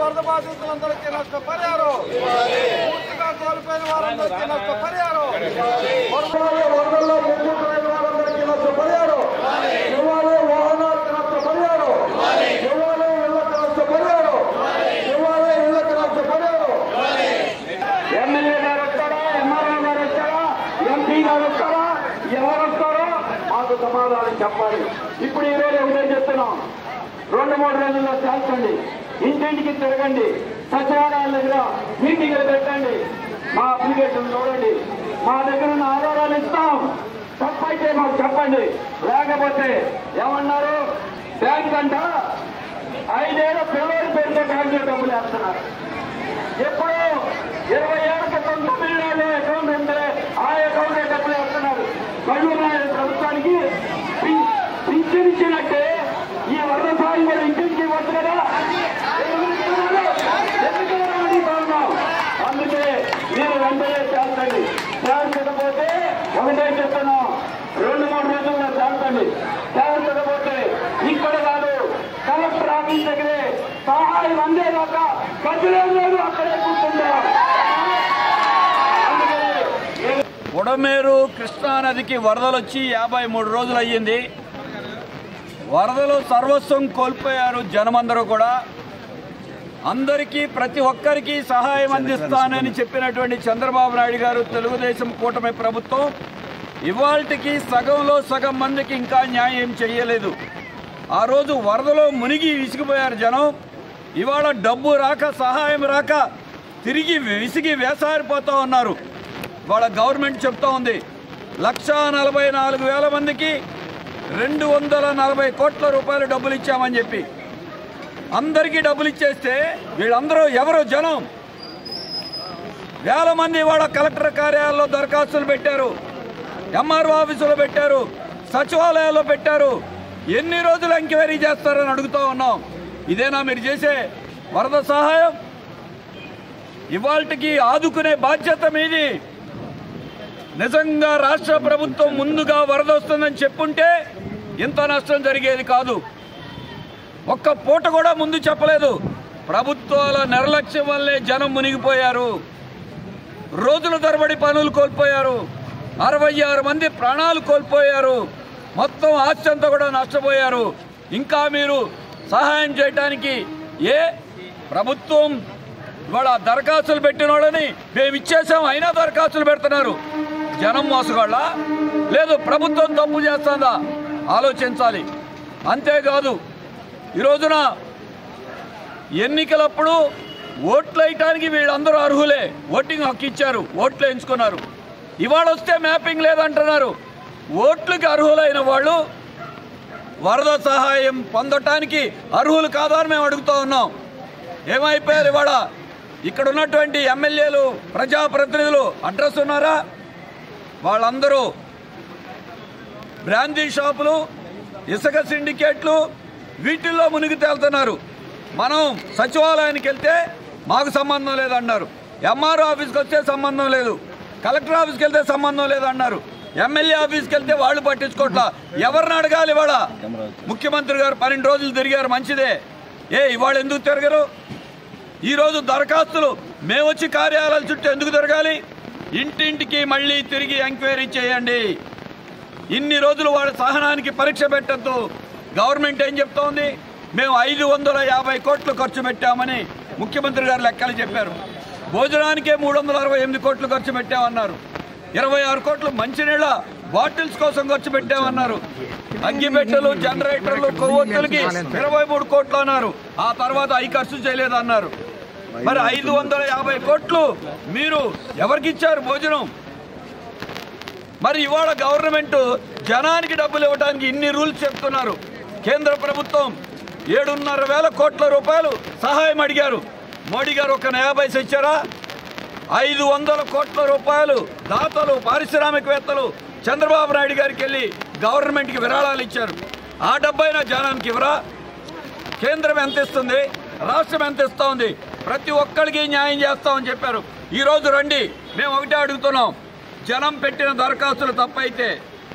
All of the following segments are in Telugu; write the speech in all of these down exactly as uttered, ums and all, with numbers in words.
వరద బాధితులందరికీ నష్టపరిహారం, పూర్తిగా కోల్పోయిన వారందరికీ నష్టపరిహారం, వరదల్లో ముగ్గురైన వారందరికీ నష్టపరిహారం, ఇవ్వాలి వాహనాలకు నష్టపరిహారం, ఇవ్వాలి ఇళ్లకు నష్టపరిహారం, ఇవ్వాలి ఇళ్లకు నష్టపరిహారం. ఎమ్మెల్యే గారు వస్తారా, ఎంఆర్ఓ గారు వస్తారా, ఎంపీ గారు వస్తారా, ఎవరు వస్తారో మాకు సమాధానం చెప్పాలి. ఇప్పుడు ఈ రోజు ఒకటే చెప్తున్నాం, రెండు మూడు రోజుల్లో చేర్చండి, ఇంటింటికి తిరగండి, సచివాలయాల దగ్గర మీటింగ్లు పెట్టండి, మా అప్లికేషన్ చూడండి, మా దగ్గర ఉన్న ఆధారాలు ఇస్తాం, తప్పైతే మాకు చెప్పండి. లేకపోతే ఏమన్నారు, బ్యాంక్ అంట ఐదేళ్ల పిల్లల పేరుతో బ్యాంకులో డబ్బులు వేస్తున్నారు. ఎప్పుడు ఇరవై ఏళ్ళ క్రితం తమిళనాడు అకౌంట్ ఉంటే ఆ అకౌంట్ డబ్బులు వేస్తున్నారు. కళ్ళు ప్రభుత్వానికి పింఛనిచ్చినట్టే ఈ వరద సాయం కూడా ఇంటింటికి వచ్చు కదా, అందుకే మీరు వెంటనే చేస్తండి. చేర్చకపోతే ఒకటే చెప్తున్నాం, రెండు మూడు రోజుల్లో చేర్చండి. చేర్చకపోతే ఇక్కడ కాదు, కలెక్టర్ ఆఫీస్ దగ్గరే సహాయం అందేదాకా ఖర్చులేం లేదు, అక్కడే కూర్చుంటాం. బుడమేరు కృష్ణానదికి వరదలు వచ్చి యాభై మూడు రోజులు అయ్యింది. వరదలు సర్వస్వం కోల్పోయారు జనమందరూ కూడా. అందరికీ ప్రతి ఒక్కరికి సహాయం అందిస్తానని చెప్పినటువంటి చంద్రబాబు నాయుడు గారు, తెలుగుదేశం కూటమి ప్రభుత్వం ఇవాళకి సగంలో సగం మందికి ఇంకా న్యాయం చేయలేదు. ఆ రోజు వరదలో మునిగి విసిగిపోయారు జనం. ఇవాళ డబ్బు రాక, సహాయం రాక తిరిగి విసిగి వేసారిపోతూ ఉన్నారు. వాళ్ళ గవర్నమెంట్ చెప్తా ఉంది, లక్షా నలభై నాలుగు వేల మందికి రెండు వందల నలభై కోట్ల రూపాయలు డబ్బులు ఇచ్చామని చెప్పి అందరికీ డబ్బులు ఇచ్చేస్తే వీళ్ళందరూ ఎవరు? జనం. వేల మంది వాళ్ళ కలెక్టర్ కార్యాలయాల్లో దరఖాస్తులు పెట్టారు, ఎంఆర్ఓ ఆఫీసులో పెట్టారు, సచివాలయాల్లో పెట్టారు. ఎన్ని రోజులు ఎంక్వైరీ చేస్తారని అడుగుతూ ఉన్నాం. ఇదేనా మీరు చేసే వరద సహాయం? ఇవాళకి ఆదుకునే బాధ్యత మీది. నిజంగా రాష్ట్ర ప్రభుత్వం ముందుగా వరద వస్తుందని చెప్పుంటే ఇంత నష్టం జరిగేది కాదు. ఒక్క పూట కూడా ముందు చెప్పలేదు. ప్రభుత్వాల నిర్లక్ష్యం వల్లే జనం మునిగిపోయారు. రోజుల తరబడి పనులు కోల్పోయారు. అరవై ఆరు మంది ప్రాణాలు కోల్పోయారు. మొత్తం ఆస్తి అంతా కూడా నష్టపోయారు. ఇంకా మీరు సహాయం చేయడానికి ఏ ప్రభుత్వం ఇవాళ దరఖాస్తులు పెట్టిన వాళ్ళని మేము ఇచ్చేసాం అయినా దరఖాస్తులు పెడుతున్నారు. జనం మోసగాళ్ళ లేదు ప్రభుత్వం తప్పు చేస్తుందా ఆలోచించాలి. అంతేకాదు, ఈ రోజున ఎన్నికలప్పుడు ఓట్లు వేయటానికి వీళ్ళందరూ అర్హులే, ఓటింగ్ హక్కు ఇచ్చారు, ఓట్లు వేయించుకున్నారు. ఇవాళ వస్తే మ్యాపింగ్ లేదంటున్నారు. ఓట్లకి అర్హులైన వాళ్ళు వరద సహాయం పొందటానికి అర్హులు కాదా అని మేము అడుగుతూ ఉన్నాం. ఏమైపోయారు ఇవాళ? ఇక్కడ ఉన్నటువంటి ఎమ్మెల్యేలు, ప్రజాప్రతినిధులు అడ్రస్ ఉన్నారా? వాళ్ళందరూ బ్రాందీ షాపులు, ఇసుక సిండికేట్లు వీటిల్లో మునిగి తేలుతున్నారు. మనం సచివాలయానికి వెళ్తే మాకు సంబంధం లేదన్నారు, ఎంఆర్ఓ ఆఫీస్కి వస్తే సంబంధం లేదు, కలెక్టర్ ఆఫీస్కి వెళ్తే సంబంధం లేదన్నారు, ఎమ్మెల్యే ఆఫీస్కి వెళ్తే వాళ్ళు పట్టించుకోవట్లా. ఎవరిని అడగాలి? ఇవాళ ముఖ్యమంత్రి గారు పన్నెండు రోజులు తిరిగారు, మంచిదే. ఏ ఇవాళ ఎందుకు తిరగరు? ఈరోజు దరఖాస్తులు మేము వచ్చి కార్యాలయాల చుట్టూ ఎందుకు తిరగాలి? ఇంటింటికి మళ్ళీ తిరిగి ఎంక్వైరీ చేయండి. ఇన్ని రోజులు వాళ్ళ సహనానికి పరీక్ష పెట్టద్దు. గవర్నమెంట్ ఏం చెప్తోంది? మేము ఐదు వందల యాభై కోట్లు ఖర్చు పెట్టామని ముఖ్యమంత్రి గారు లెక్కలు చెప్పారు. భోజనానికే మూడు వందల అరవై ఎనిమిది కోట్లు ఖర్చు పెట్టామన్నారు. ఇరవై ఆరు కోట్లు మంచినీళ్ళ బాటిల్స్ కోసం ఖర్చు పెట్టామన్నారు. అగ్గిపెట్టెలు, జనరేటర్లు, కొవ్వొత్తులకి ఇరవై మూడు కోట్లు అన్నారు. ఆ తర్వాత అవి ఖర్చు చేయలేదన్నారు. మరి ఐదు వందల యాభై కోట్లు మీరు ఎవరికి ఇచ్చారు భోజనం? మరి ఇవాళ గవర్నమెంట్ జనానికి డబ్బులు ఇవ్వడానికి ఇన్ని రూల్స్ చెప్తున్నారు. కేంద్ర ప్రభుత్వం ఏడున్నర వేల కోట్ల రూపాయలు సహాయం అడిగారు. మోడీ గారు ఒక నయా పైసా ఇచ్చారా? ఐదు వందల కోట్ల రూపాయలు దాతలు, పారిశ్రామికవేత్తలు చంద్రబాబు నాయుడు గారికి వెళ్ళి గవర్నమెంట్కి విరాళాలు ఇచ్చారు. ఆ డబ్బైనా జనానికి ఇవ్వరా? కేంద్రం ఎంత ఇస్తుంది, రాష్ట్రం ఎంత ఇస్తా ఉంది, ప్రతి ఒక్కరికి న్యాయం చేస్తామని చెప్పారు. ఈరోజు రండి, మేము ఒకటే అడుగుతున్నాం, జనం పెట్టిన దరఖాస్తులు తప్పైతే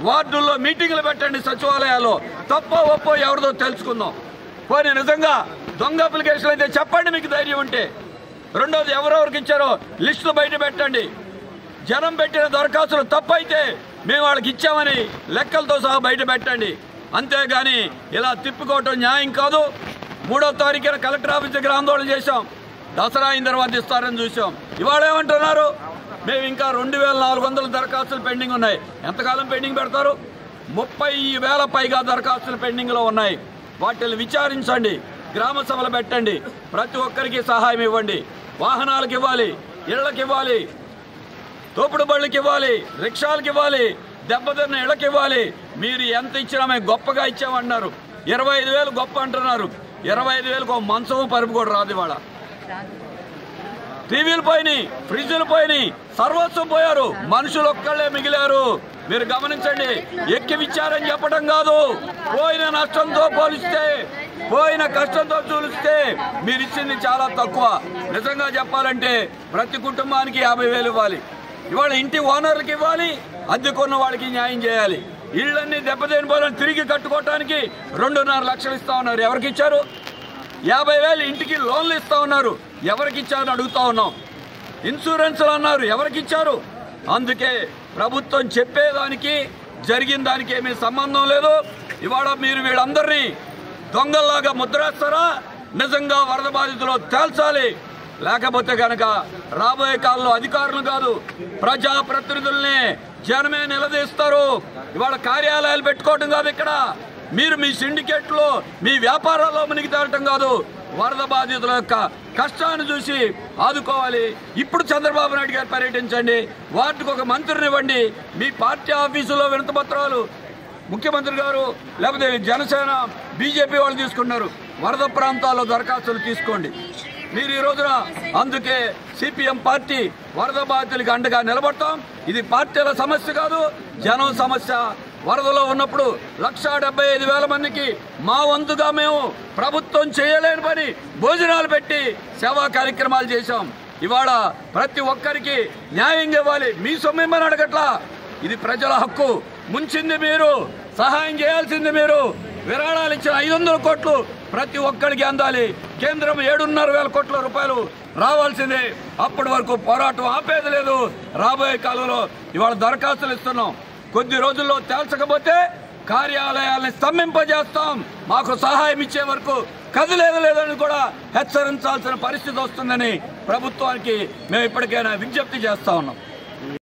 వార్డుల్లో మీటింగులు పెట్టండి, సచివాలయాల్లో తప్పో ఒప్పో ఎవరిదో తెలుసుకుందాం. పోనీ నిజంగా దొంగ అప్లికేషన్లు అయితే చెప్పండి మీకు ధైర్యం ఉంటే. రెండోది ఎవరెవరికి ఇచ్చారో లిస్టులు బయట పెట్టండి. జనం పెట్టిన దరఖాస్తులు తప్పైతే మేము వాళ్ళకి ఇచ్చామని లెక్కలతో సహా బయట పెట్టండి. అంతేగాని ఇలా తిప్పుకోవటం న్యాయం కాదు. మూడో తారీఖున కలెక్టర్ ఆఫీస్ దగ్గర ఆందోళన చేశాం. దసరా అయిన తర్వాత ఇస్తారని చూసాం. ఇవాళ ఏమంటున్నారు? మేము ఇంకా రెండు వేల నాలుగు వందల దరఖాస్తులు పెండింగ్ ఉన్నాయి. ఎంతకాలం పెండింగ్ పెడతారు? ముప్పై వేల పైగా దరఖాస్తులు పెండింగ్లో ఉన్నాయి. వాటిని విచారించండి, గ్రామ సభలు పెట్టండి, ప్రతి ఒక్కరికి సహాయం ఇవ్వండి. వాహనాలకు ఇవ్వాలి, ఇళ్లకు ఇవ్వాలి, తోపుడు బళ్ళకి ఇవ్వాలి, రిక్షాలకు ఇవ్వాలి, దెబ్బతిన్న ఇళ్లకి ఇవ్వాలి. మీరు ఎంత ఇచ్చినా మేము గొప్పగా ఇచ్చామన్నారు. ఇరవై ఐదు వేలు గొప్ప అంటున్నారు. ఇరవై ఐదు వేలకు ఒక మంచం పరుపు కూడా రాదు. ఇవాళ టీవీలు పోయినాయి, ఫ్రిడ్జ్లు పోయినాయి, సర్వస్వం పోయారు, మనుషులు ఒక్కళ్ళే మిగిలారు. మీరు గమనించండి. ఎక్కివిచ్చారని చెప్పడం కాదు, పోయిన నష్టంతో పోలిస్తే, పోయిన కష్టంతో చూలిస్తే మీరు ఇచ్చింది చాలా తక్కువ. నిజంగా చెప్పాలంటే ప్రతి కుటుంబానికి యాభై వేలు ఇవ్వాలి. ఇవాళ ఇంటి ఓనర్లకు ఇవ్వాలి, అద్దెకున్న వాళ్ళకి న్యాయం చేయాలి. ఇళ్ళన్నీ దెబ్బతిని పోలని తిరిగి కట్టుకోవటానికి రెండున్నర లక్షలు ఇస్తా ఉన్నారు. ఎవరికి ఇచ్చారు? యాభై వేలు ఇంటికి లోన్లు ఇస్తా ఉన్నారు. ఎవరికి ఇచ్చారని అడుగుతా ఉన్నాం. ఇన్సూరెన్స్లు అన్నారు, ఎవరికి ఇచ్చారు? అందుకే ప్రభుత్వం చెప్పేదానికి జరిగిన దానికి ఏమీ సంబంధం లేదు. ఇవాళ మీరు వీళ్ళందరినీ దొంగల్లాగా ముద్రేస్తారా? నిజంగా వరద బాధితులు తేల్చాలి. లేకపోతే కనుక రాబోయే కాలంలో అధికారులు కాదు, ప్రజాప్రతినిధుల్ని జనమే నిలదీస్తారు. ఇవాళ కార్యాలయాలు పెట్టుకోవటం కాదు, ఇక్కడ మీరు మీ సిండికేట్లో మీ వ్యాపారాల్లో మునిగి తేలటం కాదు. వరద బాధితుల యొక్క కష్టాన్ని చూసి ఆదుకోవాలి. ఇప్పుడు చంద్రబాబు నాయుడు గారు పర్యటించండి, వార్డుకు ఒక మంత్రిని ఇవ్వండి. మీ పార్టీ ఆఫీసులో వినతిపత్రాలు ముఖ్యమంత్రి గారు లేకపోతే జనసేన బీజేపీ వాళ్ళు తీసుకున్నారు. వరద ప్రాంతాల్లో దరఖాస్తులు తీసుకోండి మీరు ఈ రోజున. అందుకే సిపిఎం పార్టీ వరద బాధితులకి అండగా నిలబడతాం. ఇది పార్టీల సమస్య కాదు, జనం సమస్య. వరదలో ఉన్నప్పుడు లక్షా డెబ్బై ఐదు వేల మందికి మా వంతుగా మేము ప్రభుత్వం చేయలేని పని భోజనాలు పెట్టి సేవా కార్యక్రమాలు చేశాం. ఇవాళ ప్రతి ఒక్కరికి న్యాయం ఇవ్వాలి. మీ సొమ్మని అడగట్లా, ఇది ప్రజల హక్కు. ముంచింది మీరు, సహాయం చేయాల్సింది మీరు. విరాళాలు ఇచ్చిన ఐదు వందల కోట్లు ప్రతి ఒక్కరికి అందాలి. కేంద్రం ఏడున్నర వేల కోట్ల రూపాయలు రావాల్సిందే. అప్పటి వరకు పోరాటం ఆపేది లేదు. రాబోయే కాలంలో ఇవాళ దరఖాస్తులు ఇస్తున్నాం. కొద్ది రోజుల్లో తేల్చకపోతే కార్యాలయాల్ని స్తంభింపజేస్తాం. మాకు సహాయం ఇచ్చే వరకు కదిలేదు లేదని కూడా హెచ్చరించాల్సిన పరిస్థితి వస్తుందని ప్రభుత్వానికి మేము ఇప్పటికైనా విజ్ఞప్తి చేస్తా ఉన్నాం.